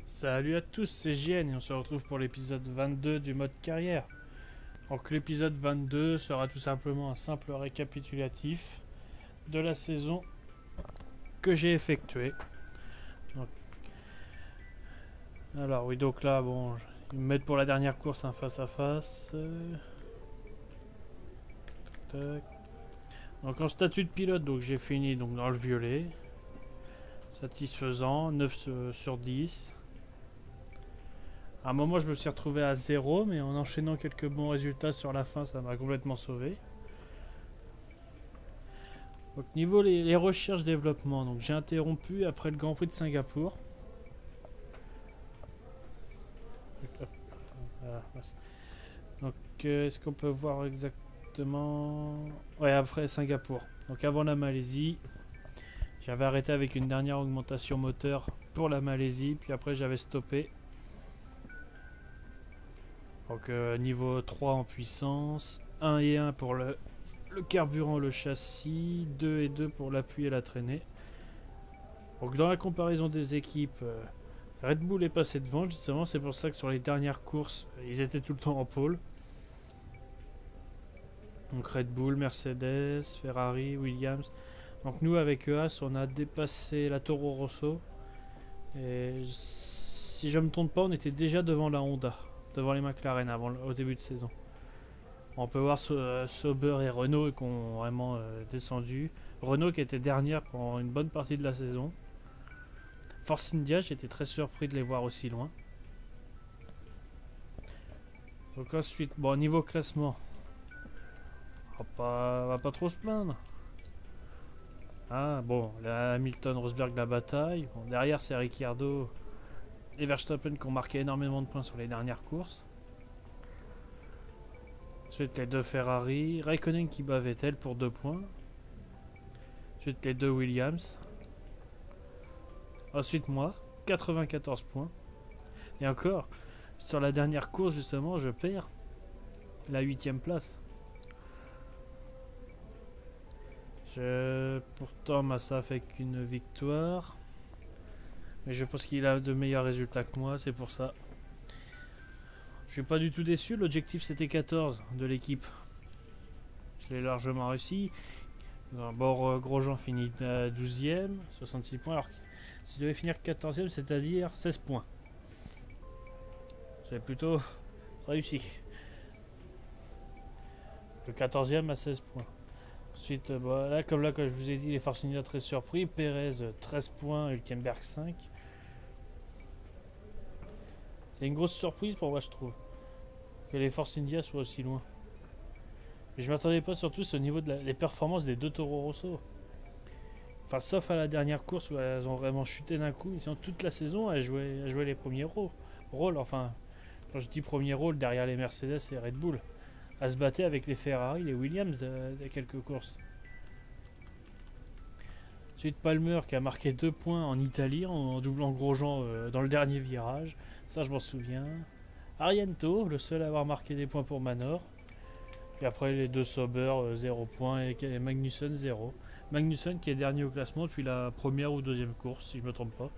Salut à tous, c'est JN et on se retrouve pour l'épisode 22 du mode carrière. Donc l'épisode 22 sera tout simplement un simple récapitulatif de la saison que j'ai effectuée. Donc, alors oui, donc là, bon, ils me mettent pour la dernière course un face à face. Tac. Donc en statut de pilote, donc j'ai fini donc dans le violet. Satisfaisant, 9 sur 10. À un moment, je me suis retrouvé à 0, mais en enchaînant quelques bons résultats sur la fin, ça m'a complètement sauvé. Donc niveau les recherches développement, donc j'ai interrompu après le Grand Prix de Singapour. Donc est-ce qu'on peut voir exactement. Ouais, après Singapour. Donc avant la Malaisie, j'avais arrêté avec une dernière augmentation moteur pour la Malaisie, puis après j'avais stoppé. Donc niveau 3 en puissance, 1 et 1 pour le carburant, le châssis, 2 et 2 pour l'appui et la traînée. Donc dans la comparaison des équipes, Red Bull est passé devant justement, c'est pour ça que sur les dernières courses, ils étaient tout le temps en pôle. Donc Red Bull, Mercedes, Ferrari, Williams. Donc nous avec EAS, on a dépassé la Toro Rosso. Et si je me trompe pas, on était déjà devant la Honda, devant les McLaren au début de saison. On peut voir Sauber et Renault qui ont vraiment descendu. Renault qui était dernière pendant une bonne partie de la saison. Force India, j'étais très surpris de les voir aussi loin. Donc ensuite, bon, niveau classement, on va pas trop se plaindre. Ah bon, la Hamilton, Rosberg, la bataille. Bon, derrière, c'est Ricciardo et Verstappen qui ont marqué énormément de points sur les dernières courses. Ensuite, les deux Ferrari. Raikkonen qui bat Vettel pour 2 points. Ensuite, les deux Williams. Ensuite, moi, 94 points. Et encore, sur la dernière course, justement, je perds la 8ème place. Pourtant, Massa fait qu'une victoire. Mais je pense qu'il a de meilleurs résultats que moi, c'est pour ça. Je suis pas du tout déçu, l'objectif c'était 14 de l'équipe. Je l'ai largement réussi. Bon, Grosjean finit 12ème, 66 points. Alors s'il devait finir 14ème, c'est-à-dire 16 points. C'est plutôt réussi. Le 14ème à 16 points. Ensuite, là, comme je vous ai dit, les Force India très surpris. Perez 13 points, Hülkenberg 5. C'est une grosse surprise pour moi, je trouve, que les Force India soient aussi loin. Mais je m'attendais pas surtout au niveau des performances des deux Toro Rosso. Enfin, sauf à la dernière course où elles ont vraiment chuté d'un coup. Ils ont toute la saison à jouer les premiers rôles. Enfin, quand je dis premier rôle, derrière les Mercedes et Red Bull. À se battre avec les Ferrari, les Williams de quelques courses. Ensuite, Palmer qui a marqué 2 points en Italie en doublant Grosjean dans le dernier virage. Ça, je m'en souviens. Ariento, le seul à avoir marqué des points pour Manor. Et après, les deux Sauber, 0 points. Et Magnussen, 0. Magnussen qui est dernier au classement depuis la première ou deuxième course, si je ne me trompe pas.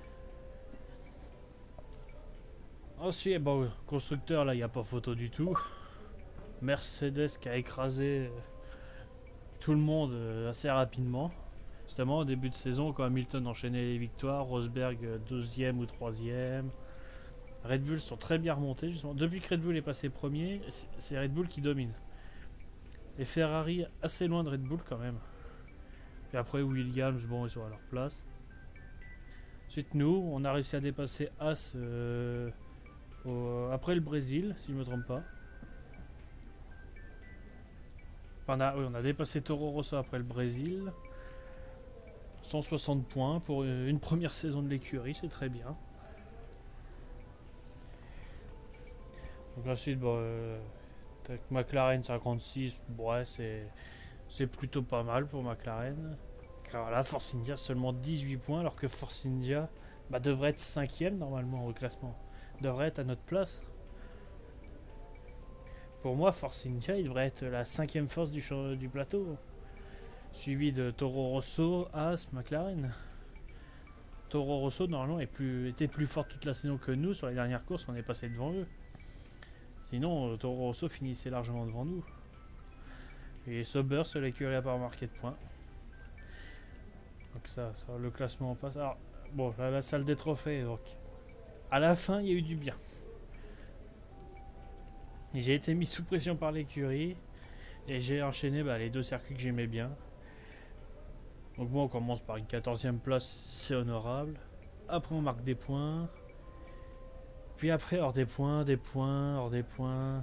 Ensuite, bon, constructeur, là, il n'y a pas photo du tout. Mercedes qui a écrasé tout le monde assez rapidement. Justement, au début de saison, quand Hamilton enchaînait les victoires, Rosberg 12e ou 3e. Red Bull sont très bien remontés, justement. Depuis que Red Bull est passé premier, c'est Red Bull qui domine. Les Ferrari assez loin de Red Bull quand même. Et après Williams, bon, ils sont à leur place. Ensuite, nous, on a réussi à dépasser As après le Brésil, si je ne me trompe pas. Enfin, on a dépassé Toro Rosso après le Brésil. 160 points pour une première saison de l'écurie, c'est très bien. Donc ensuite, bon, McLaren 56, ouais, c'est plutôt pas mal pour McLaren. Car là, Force India seulement 18 points, alors que Force India devrait être 5ème normalement au classement. Devrait être à notre place. Pour moi, Force India, il devrait être la 5ème force du plateau. Suivi de Toro Rosso, Haas, McLaren. Toro Rosso, normalement, était plus fort toute la saison que nous. Sur les dernières courses, on est passé devant eux. Sinon, Toro Rosso finissait largement devant nous. Et Sauber, seule écurie à pas marqué de points. Donc ça, le classement passe. Alors, bon, la salle des trophées, donc. À la fin, il y a eu du bien. J'ai été mis sous pression par l'écurie. Et j'ai enchaîné les 2 circuits que j'aimais bien. Donc bon, on commence par une 14e place, c'est honorable. Après on marque des points. Puis après hors des points, hors des points.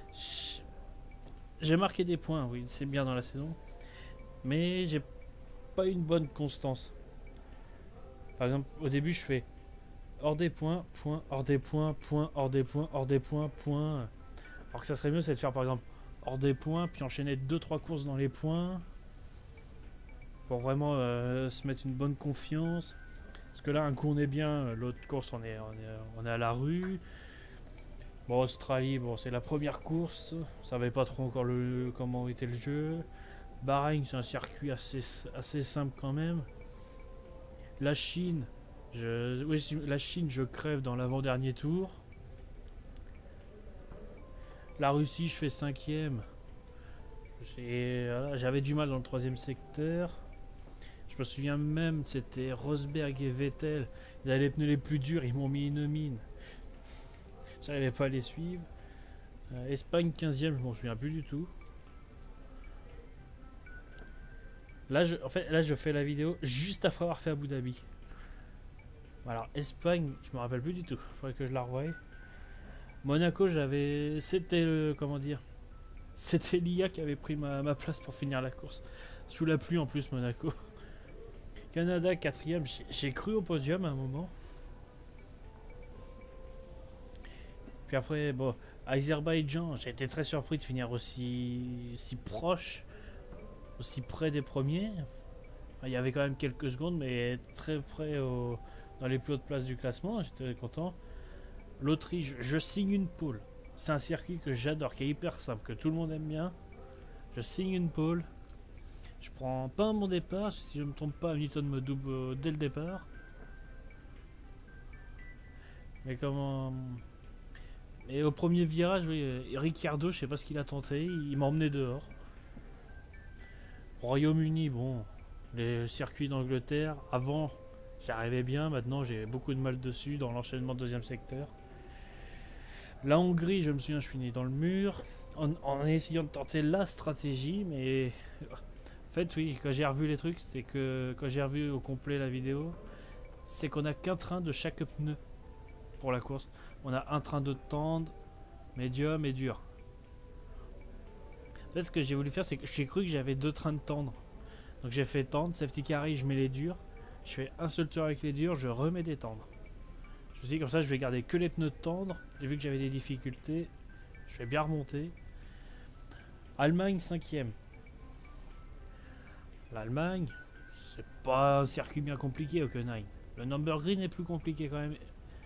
J'ai marqué des points, oui, c'est bien dans la saison. Mais j'ai pas une bonne constance. Par exemple, au début je fais hors des points, point, hors des points, point, hors des points, hors des points, point. Alors que ça serait mieux, c'est de faire par exemple hors des points, puis enchaîner 2-3 courses dans les points. Pour vraiment se mettre une bonne confiance. Parce que là, un coup on est bien, l'autre course on est à la rue. Bon, Australie, bon, c'est la première course. On savait pas trop encore comment était le jeu. Bahreïn, c'est un circuit assez simple quand même. La Chine, la Chine, je crève dans l'avant-dernier tour. La Russie, je fais 5e. J'avais du mal dans le 3e secteur. Je me souviens même, c'était Rosberg et Vettel. Ils avaient les pneus les plus durs, ils m'ont mis une mine. J'arrivais pas à les suivre. Espagne 15e, je m'en souviens plus du tout. Là, je fais la vidéo juste après avoir fait Abu Dhabi. Alors, Espagne, je me rappelle plus du tout. Il faudrait que je la revoie. Monaco, c'était comment dire. C'était l'IA qui avait pris ma place pour finir la course. Sous la pluie en plus, Monaco. Canada 4e, j'ai cru au podium à un moment. Puis après, bon, Azerbaïdjan, j'ai été très surpris de finir aussi proche, aussi près des premiers. Enfin, il y avait quand même quelques secondes, mais très près dans les plus hautes places du classement, j'étais content. L'Autriche, je signe une pole. C'est un circuit que j'adore, qui est hyper simple, que tout le monde aime bien. Je signe une pole. Je prends pas mon départ, si je ne me trompe pas, Hamilton me double dès le départ. Mais comment... Et au premier virage, oui, Ricciardo, je sais pas ce qu'il a tenté, il m'a emmené dehors. Royaume-Uni, bon, les circuits d'Angleterre, avant j'arrivais bien, maintenant j'ai beaucoup de mal dessus dans l'enchaînement de 2e secteur. La Hongrie, je me souviens, je finis dans le mur, en essayant de tenter la stratégie, mais... En fait, oui, quand j'ai revu les trucs, c'est que quand j'ai revu au complet la vidéo, c'est qu'on a qu'un train de chaque pneu pour la course. On a un train de tendre, médium et dur. En fait, ce que j'ai voulu faire, c'est que j'ai cru que j'avais 2 trains de tendre. Donc j'ai fait tendre, safety car, je mets les durs. Je fais un seul tour avec les durs, je remets des tendres. Je me suis dit comme ça, je vais garder que les pneus tendres. Et vu que j'avais des difficultés, je vais bien remonter. Allemagne 5e. L'Allemagne, c'est pas un circuit bien compliqué, Hockenheim. Le Nürburgring est plus compliqué quand même.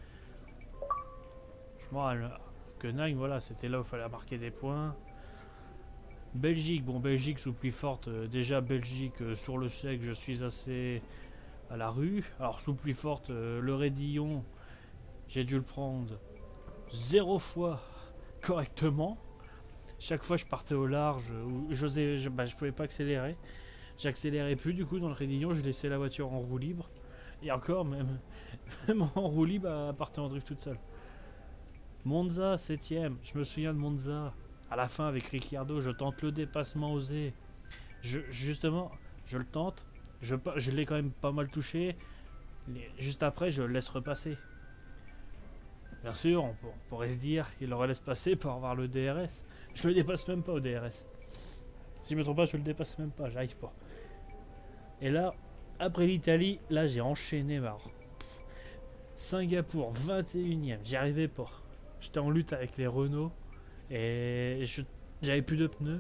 Hockenheim, voilà, c'était là où il fallait marquer des points. Belgique, bon, Belgique sous pluie forte. Déjà, Belgique, sur le sec, je suis assez à la rue. Alors, sous pluie forte, le raidillon, j'ai dû le prendre 0 fois correctement. Chaque fois, je partais au large, je pouvais pas accélérer. J'accélérais plus du coup dans le raidillon, je laissais la voiture en roue libre. Et encore, même en roue libre, elle partait en drift toute seule. Monza, 7ème. Je me souviens de Monza. À la fin, avec Ricciardo, je tente le dépassement osé. Justement, je le tente. Je l'ai quand même pas mal touché. Juste après, je le laisse repasser. Bien sûr, on pourrait se dire, il le laisse passer pour avoir le DRS. Je le dépasse même pas au DRS. Si je me trompe pas, je le dépasse même pas, j'arrive pas. Et là, après l'Italie, là j'ai enchaîné. Singapour, 21ème, j'y arrivais pas. J'étais en lutte avec les Renault et j'avais plus de pneus.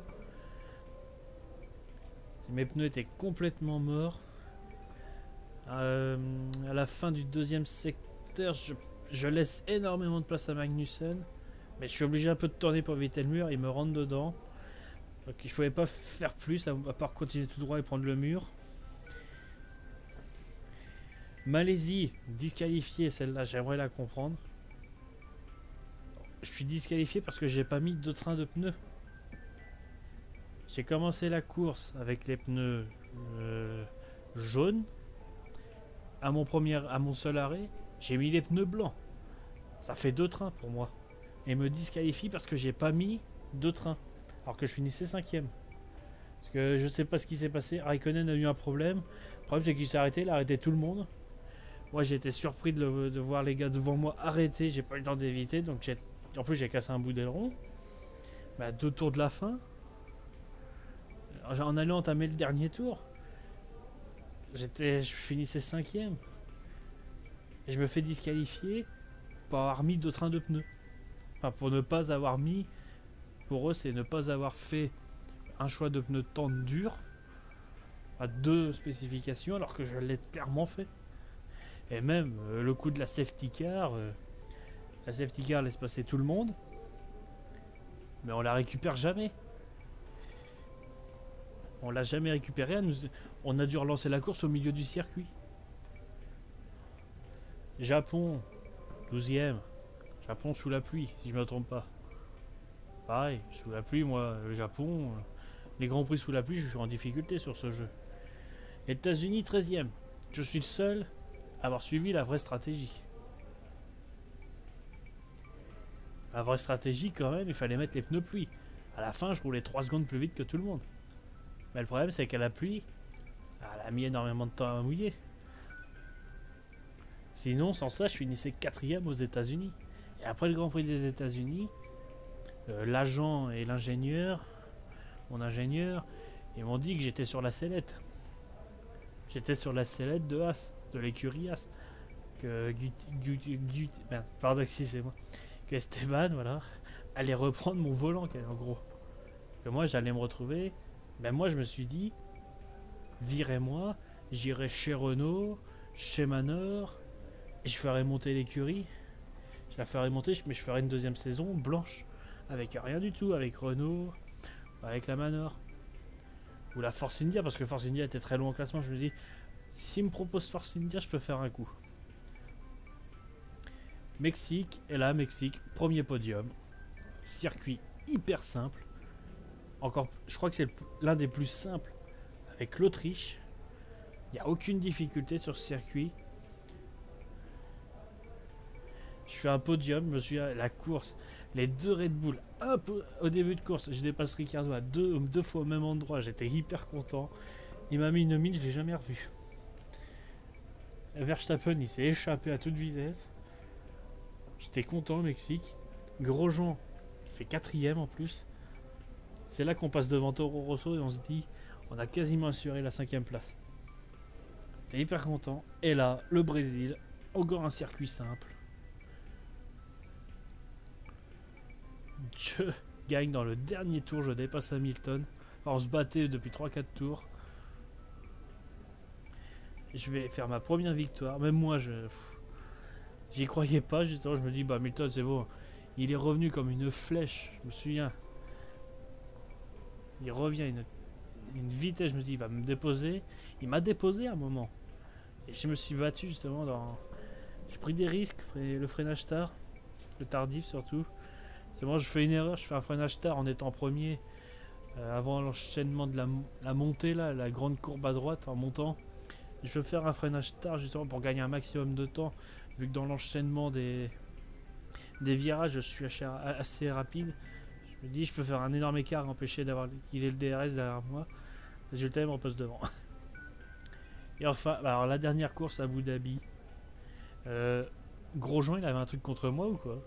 Mes pneus étaient complètement morts. À la fin du 2e secteur, je laisse énormément de place à Magnussen. Mais je suis obligé un peu de tourner pour éviter le mur, il me rentre dedans. Donc je ne pouvais pas faire plus à part continuer tout droit et prendre le mur. Malaisie, disqualifié, celle-là, j'aimerais la comprendre. Je suis disqualifié parce que j'ai pas mis de train de pneus. J'ai commencé la course avec les pneus jaunes. À mon seul arrêt, j'ai mis les pneus blancs. Ça fait 2 trains pour moi. Et me disqualifie parce que j'ai pas mis 2 trains. Alors que je finissais 5ème. Parce que je sais pas ce qui s'est passé. Raikkonen a eu un problème. Le problème c'est qu'il s'est arrêté, il a arrêté tout le monde. Moi j'ai été surpris de voir les gars devant moi arrêter. J'ai pas eu le temps d'éviter. Donc en plus j'ai cassé un bout d'aileron. À 2 tours de la fin. En allant entamer le dernier tour. Je finissais 5ème. Et je me fais disqualifier pour avoir mis 2 trains de pneus. Enfin pour ne pas avoir mis. Pour eux c'est ne pas avoir fait un choix de pneus tente dur à 2 spécifications alors que je l'ai clairement fait. Et même le coup de la safety car, laisse passer tout le monde, mais on la récupère jamais. On l'a jamais récupérée. On a dû relancer la course au milieu du circuit. Japon, 12ème. Japon sous la pluie, si je ne me trompe pas. Pareil, sous la pluie, moi, le Japon, les grands prix sous la pluie, je suis en difficulté sur ce jeu. États-Unis, 13ème. Je suis le seul à avoir suivi la vraie stratégie. La vraie stratégie, quand même, il fallait mettre les pneus pluie. À la fin, je roulais 3 secondes plus vite que tout le monde. Mais le problème, c'est qu'à la pluie, elle a mis énormément de temps à mouiller. Sinon, sans ça, je finissais 4ème aux États-Unis. Et après le Grand Prix des États-Unis, l'agent et l'ingénieur, mon ingénieur, ils m'ont dit que j'étais sur la sellette. J'étais sur la sellette de Haas, de l'écurie Haas. Que que Esteban, voilà, allait reprendre mon volant, en gros. Que moi, j'allais me retrouver. Ben moi, je me suis dit, virez-moi, j'irai chez Renault, chez Manor, et je ferai monter l'écurie. Je la ferai monter, mais je ferai une 2ème saison blanche. Avec rien du tout, avec Renault, avec la Manor. Ou la Force India, parce que Force India était très loin au classement. Je me dis, s'il me propose Force India, je peux faire un coup. Mexique, et là, Mexique, premier podium. Circuit hyper simple. Encore, je crois que c'est l'un des plus simples avec l'Autriche. Il n'y a aucune difficulté sur ce circuit. Je fais un podium, je me suis à la course. Les 2 Red Bull, un peu au début de course, je dépasse Ricciardo à deux fois au même endroit. J'étais hyper content. Il m'a mis une mine, je l'ai jamais revu. Verstappen, il s'est échappé à toute vitesse. J'étais content, Mexique. Grosjean, il fait 4ème en plus. C'est là qu'on passe devant Toro Rosso et on se dit, on a quasiment assuré la 5ème place. J'étais hyper content. Et là, le Brésil, encore un circuit simple. Je gagne dans le dernier tour, je dépasse Hamilton. Enfin, on se battait depuis 3-4 tours. Je vais faire ma première victoire. Même moi, j'y croyais pas. Justement, je me dis, bah Hamilton, c'est bon. Il est revenu comme une flèche. Je me souviens. Il revient une vitesse. Je me dis, il va me déposer. Il m'a déposé à un moment. Et je me suis battu justement dans... J'ai pris des risques. Le freinage tard. Le tardif surtout. C'est bon, je fais une erreur, je fais un freinage tard en étant premier avant l'enchaînement de la montée, là, la grande courbe à droite en montant. Je veux faire un freinage tard justement pour gagner un maximum de temps, vu que dans l'enchaînement des virages, je suis assez rapide. Je me dis, je peux faire un énorme écart, empêcher d'avoir qu'il ait le DRS derrière moi. Résultat, il me repose devant. Et enfin, alors la dernière course à Abu Dhabi. Grosjean, il avait un truc contre moi ou quoi?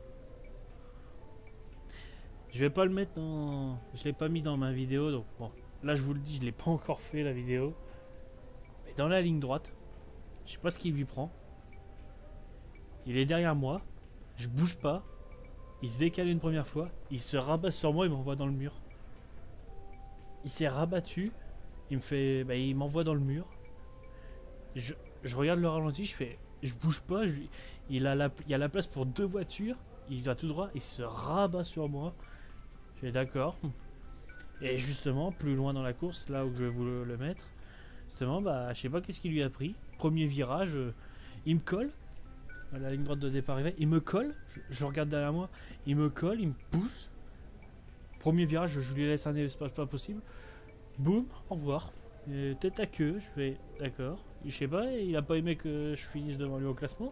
Je vais pas le mettre dans... Je l'ai pas mis dans ma vidéo, donc bon. Là, je vous le dis, je l'ai pas encore fait, la vidéo. Mais dans la ligne droite, je sais pas ce qu'il lui prend. Il est derrière moi. Je bouge pas. Il se décale une première fois. Il se rabat sur moi, il m'envoie dans le mur. Il s'est rabattu. Il me fait... Bah, il m'envoie dans le mur. Je regarde le ralenti, je fais... Je bouge pas. Il y a la place pour 2 voitures. Il va tout droit. Il se rabat sur moi. Je suis d'accord. Et justement, plus loin dans la course, là où je vais vous le mettre, justement, bah, je sais pas qu'est-ce qu'il lui a pris. Premier virage, il me colle. À la ligne droite de départ arrivée, il me colle. Je regarde derrière moi. Il me colle, il me pousse. Premier virage, je lui laisse un espace pas possible. Boum, au revoir. Et tête à queue, je fais d'accord. Je sais pas, il a pas aimé que je finisse devant lui au classement.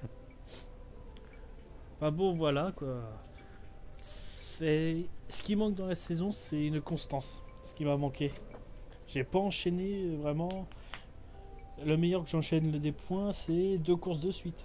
Enfin bon, voilà quoi. C'est ce qui manque dans la saison, c'est une constance. Ce qui m'a manqué. J'ai pas enchaîné vraiment. Le meilleur que j'enchaîne des points, c'est 2 courses de suite.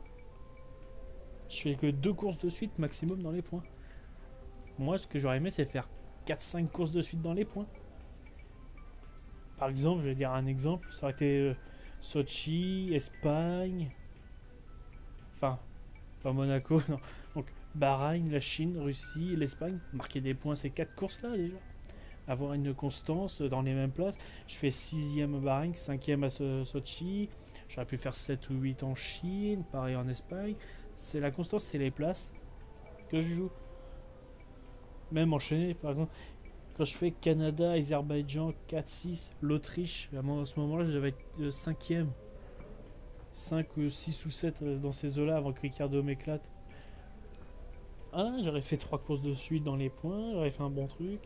Je fais que 2 courses de suite maximum dans les points. Moi, ce que j'aurais aimé, c'est faire 4-5 courses de suite dans les points. Par exemple, je vais dire un exemple, ça aurait été Sochi, Espagne, enfin, pas Monaco, non. Donc, Bahreïn, la Chine, Russie, l'Espagne, marquer des points ces 4 courses-là déjà. Avoir une constance dans les mêmes places. Je fais 6e à Bahreïn, 5e à Sochi. J'aurais pu faire 7 ou 8 en Chine, pareil en Espagne. C'est la constance, c'est les places que je joue. Même enchaîner, par exemple, quand je fais Canada, Azerbaïdjan, 4-6, l'Autriche, à ce moment-là, je devais être 5e. 5 ou 6 ou 7 dans ces eaux-là avant que Ricardo m'éclate. Ah, j'aurais fait 3 courses de suite dans les points, j'aurais fait un bon truc.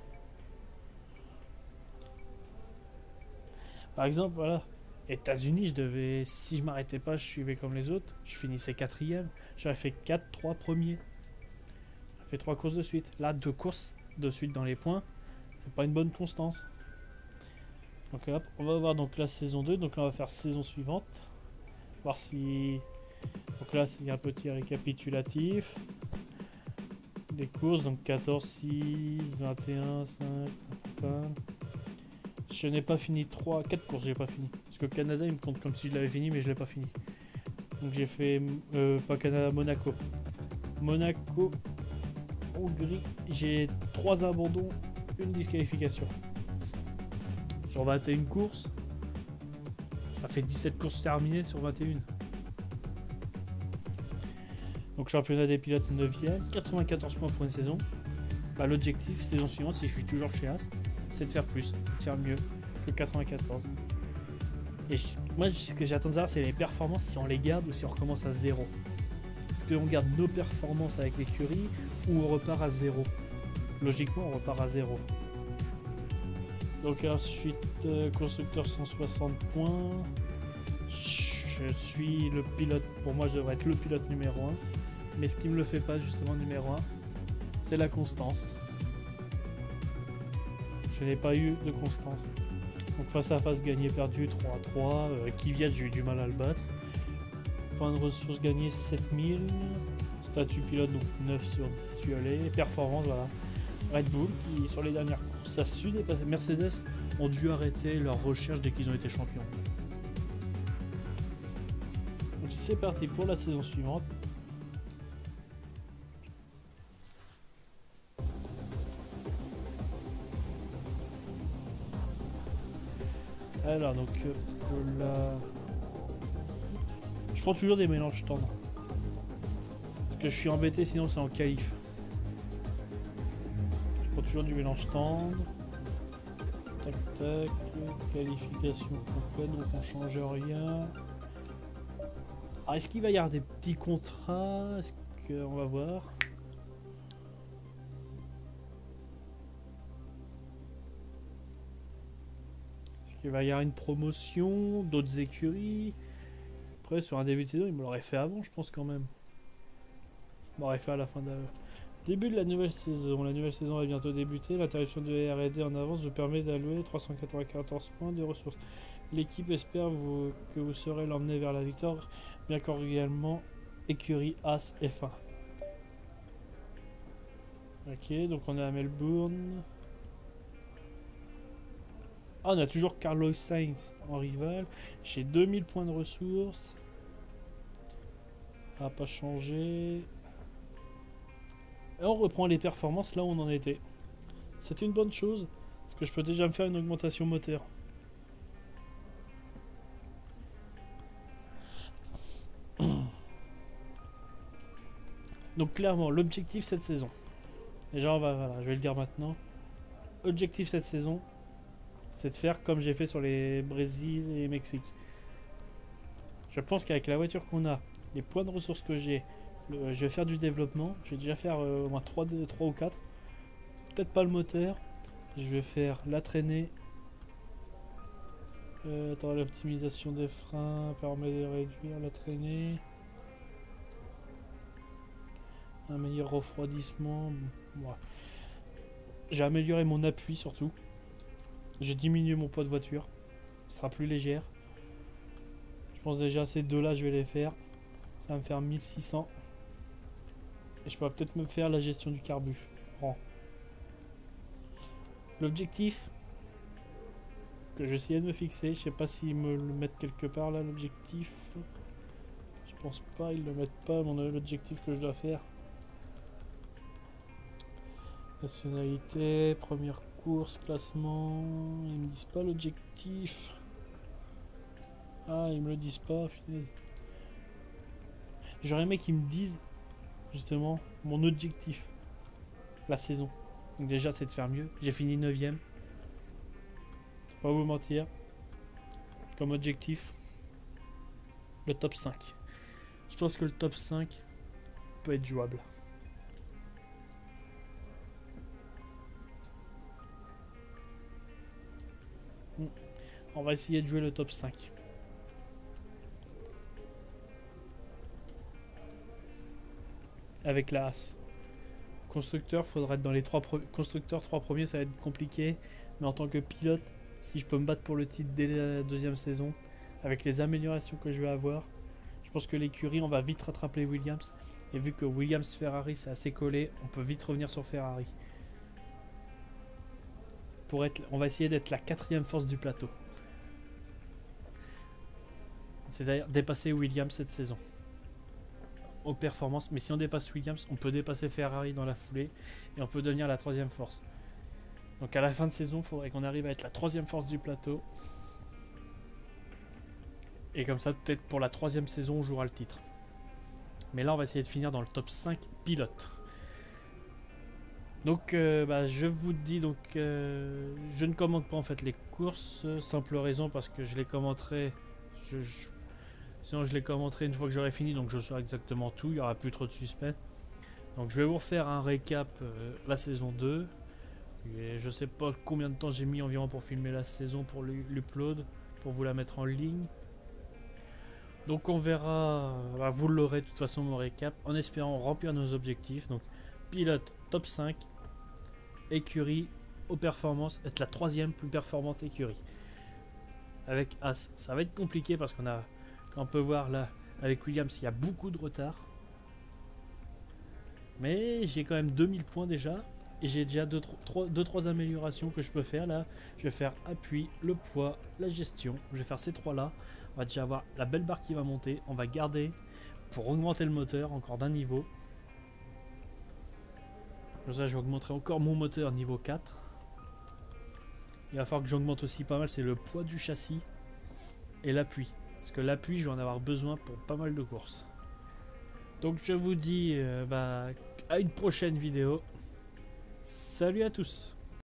Par exemple, voilà, États-Unis, je devais, si je m'arrêtais pas, je suivais comme les autres, je finissais 4e. J'aurais fait 4-3 premiers. J'aurais fait 3 courses de suite. Là, 2 courses de suite dans les points, c'est pas une bonne constance. Donc hop, on va voir donc la saison 2, donc là on va faire saison suivante. Voir si... Donc là, il y a un petit récapitulatif. Les courses, donc 14, 6, 21, 5, 21. Je n'ai pas fini 4 courses, j'ai pas fini. Parce que Canada, il me compte comme si je l'avais fini, mais je l'ai pas fini. Donc j'ai fait, pas Canada, Monaco. Monaco, Hongrie, j'ai 3 abandons, une disqualification. Sur 21 courses, ça fait 17 courses terminées sur 21. Donc championnat des pilotes 9e, 94 points pour une saison. Bah, l'objectif, saison suivante, si je suis toujours chez As, c'est de faire plus, de faire mieux que 94. Et moi, ce que j'attends de savoir, c'est les performances, si on les garde ou si on recommence à 0. Est-ce qu'on garde nos performances avec l'écurie ou on repart à 0? Logiquement, on repart à 0. Donc ensuite, constructeur 160 points. Je suis le pilote, pour moi je devrais être le pilote numéro 1. Mais ce qui me le fait pas justement numéro 1, c'est la constance. Je n'ai pas eu de constance. Donc face à face, gagné, perdu, 3-3. Kvyat, j'ai eu du mal à le battre. Points de ressources gagnés, 7000. Statut pilote, donc 9 sur 10 violets. Performance, voilà. Red Bull, qui sur les dernières courses, ça a su dépasser. Mercedes ont dû arrêter leur recherche dès qu'ils ont été champions. Donc c'est parti pour la saison suivante. Alors donc là, je prends toujours des mélanges tendres parce que je suis embêté, sinon c'est en qualif. Je prends toujours du mélange tendre. Tac tac, qualification complète, donc on change rien. Alors est-ce qu'il va y avoir des petits contrats? Est-ce qu'on va voir? Il va y avoir une promotion, d'autres écuries. Après, sur un début de saison, il me l'aurait fait avant, je pense quand même. Il m'aurait fait à la fin de début de la nouvelle saison. La nouvelle saison va bientôt débuter. L'interruption de R&D en avance vous permet d'allouer 394 points de ressources. L'équipe espère que vous saurez l'emmener vers la victoire, bien qu'orgalement écurie As F1. Ok, donc on est à Melbourne. Ah, on a toujours Carlos Sainz en rival. J'ai 2000 points de ressources. Ça n'a pas changé. Et on reprend les performances là où on en était. C'est une bonne chose. Parce que je peux déjà me faire une augmentation moteur. Donc clairement, l'objectif cette saison. Déjà, voilà, je vais le dire maintenant. Objectif cette saison, c'est de faire comme j'ai fait sur les Brésil et Mexique. Je pense qu'avec la voiture qu'on a, les points de ressources que j'ai, je vais faire du développement. Je vais déjà faire au moins 3 ou 4. Peut-être pas le moteur. Je vais faire la traînée. Attends, l'optimisation des freins permet de réduire la traînée. Un meilleur refroidissement. Voilà. J'ai amélioré mon appui surtout. J'ai diminué mon poids de voiture. Ce sera plus légère. Je pense déjà ces deux-là, je vais les faire. Ça va me faire 1600. Et je pourrais peut-être me faire la gestion du carburant. L'objectif que j'essayais de me fixer, je sais pas s'ils me le mettent quelque part là, l'objectif. Je pense pas, ils le mettent pas, l'objectif que je dois faire. Nationalité, première course, classement. Ils me disent pas l'objectif. Ah, ils me le disent pas, punaise. J'aurais aimé qu'ils me disent justement mon objectif la saison. Donc déjà c'est de faire mieux. J'ai fini 9ème. Pas vous mentir. Comme objectif, le top 5. Je pense que le top 5 peut être jouable. On va essayer de jouer le top 5. Avec la As. Constructeur, faudra être dans les 3 constructeurs, 3 premiers, ça va être compliqué. Mais en tant que pilote, si je peux me battre pour le titre dès la deuxième saison, avec les améliorations que je vais avoir, je pense que l'écurie, on va vite rattraper Williams. Et vu que Williams-Ferrari, c'est assez collé, on peut vite revenir sur Ferrari. On va essayer d'être la 4ème force du plateau. C'est-à-dire dépasser Williams cette saison. Aux performances, mais si on dépasse Williams, on peut dépasser Ferrari dans la foulée et on peut devenir la 3ème force. Donc à la fin de saison, il faudrait qu'on arrive à être la 3ème force du plateau. Et comme ça, peut-être pour la 3ème saison, on jouera le titre. Mais là, on va essayer de finir dans le top 5 pilote. Donc je vous dis, donc je ne commente pas en fait les courses, simple raison parce que je les commenterai. Sinon je les commenterai une fois que j'aurai fini, donc je saurai exactement tout, il n'y aura plus trop de suspense. Donc je vais vous refaire un récap la saison 2. Et je sais pas combien de temps j'ai mis environ pour filmer la saison, pour l'upload, pour vous la mettre en ligne. Donc on verra, vous l'aurez de toute façon mon récap, en espérant remplir nos objectifs. Donc pilote top 5, écurie aux performances, être la 3ème plus performante écurie. Avec As, ça va être compliqué parce qu'on a... Quand on peut voir là, avec Williams, il y a beaucoup de retard. Mais j'ai quand même 2000 points déjà. Et j'ai déjà 2-3 améliorations que je peux faire là. Je vais faire appui, le poids, la gestion. Je vais faire ces 3 là. On va déjà avoir la belle barre qui va monter. On va garder pour augmenter le moteur encore d'un niveau. Comme ça, je vais augmenter encore mon moteur niveau 4. Il va falloir que j'augmente aussi pas mal, c'est le poids du châssis et l'appui. Parce que l'appui, je vais en avoir besoin pour pas mal de courses. Donc je vous dis à une prochaine vidéo. Salut à tous!